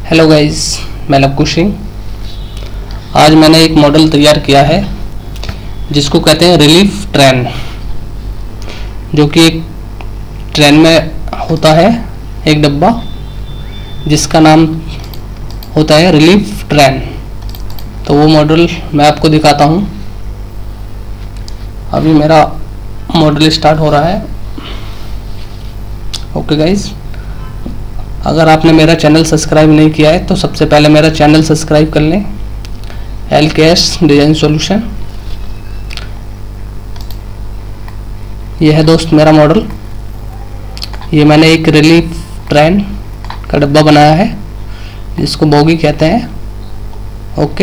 Hello guys, मैं लवकुश सिंह। आज मैंने एक मॉडल तैयार किया है जिसको कहते हैं रिलीफ ट्रेन, जो कि एक ट्रेन में होता है एक डब्बा जिसका नाम होता है रिलीफ ट्रेन। तो वो मॉडल मैं आपको दिखाता हूँ। अभी मेरा मॉडल स्टार्ट हो रहा है। ओके गाइस, अगर आपने मेरा चैनल सब्सक्राइब नहीं किया है तो सबसे पहले मेरा चैनल सब्सक्राइब कर लें, LKS डिज़ाइन सॉल्यूशन। यह है दोस्त मेरा मॉडल। ये मैंने एक रिलीफ ट्रेन का डब्बा बनाया है जिसको बोगी कहते हैं। ओके,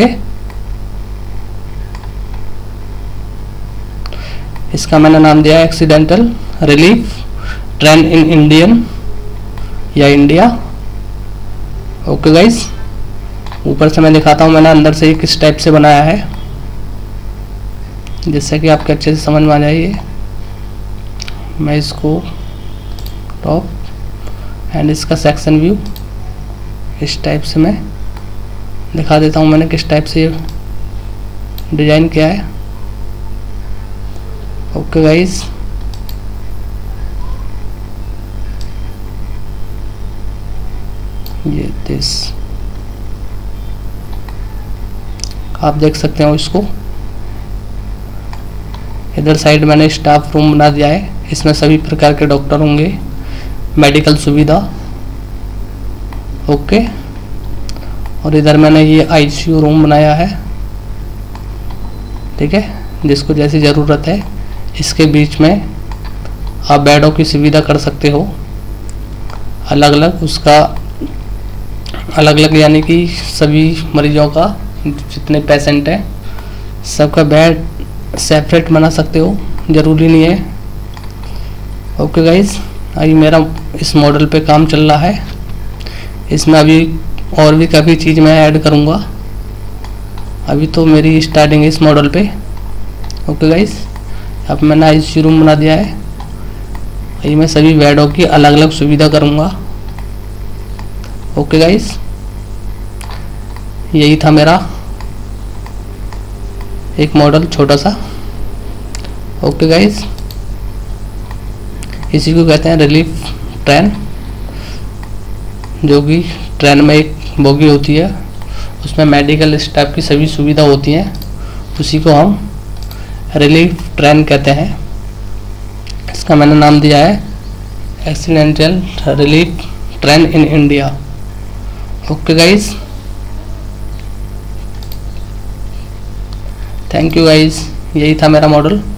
इसका मैंने नाम दिया है accidental relief train in Indian या इंडिया। ओके गाइस, ऊपर से मैं दिखाता हूँ। मैंने अंदर से एक इस टाइप से बनाया है जिससे कि आपके अच्छे से समझ में आ जाइए। मैं इसको टॉप एंड इसका सेक्शन व्यू इस टाइप से मैं दिखा देता हूँ मैंने किस टाइप से डिजाइन किया है। ओके गाइस, ये दिस आप देख सकते हो इसको। इधर साइड मैंने स्टाफ रूम बना दिया है। इसमें सभी प्रकार के डॉक्टर होंगे, मेडिकल सुविधा। ओके, और इधर मैंने ये ICU रूम बनाया है, ठीक है, जिसको जैसी ज़रूरत है। इसके बीच में आप बेडों की सुविधा कर सकते हो अलग अलग, उसका अलग अलग, यानी कि सभी मरीजों का, जितने पेशेंट हैं सबका बेड सेपरेट बना सकते हो, ज़रूरी नहीं है। ओके गाइस, अभी मेरा इस मॉडल पे काम चल रहा है। इसमें अभी और भी काफ़ी चीज़ मैं ऐड करूँगा। अभी तो मेरी स्टार्टिंग है इस मॉडल पे। ओके गाइस, अब मैंने ICU रूम बना दिया है। अभी मैं सभी बेडों की अलग अलग सुविधा करूँगा। ओके गाइस, यही था मेरा एक मॉडल छोटा सा। ओके गाइस, इसी को कहते हैं रिलीफ ट्रेन, जो कि ट्रेन में एक बोगी होती है, उसमें मेडिकल स्टाफ की सभी सुविधा होती हैं। उसी को हम रिलीफ ट्रेन कहते हैं। इसका मैंने नाम दिया है accidental relief train in India. Okay guys, thank you guys, यही था मेरा मॉडल।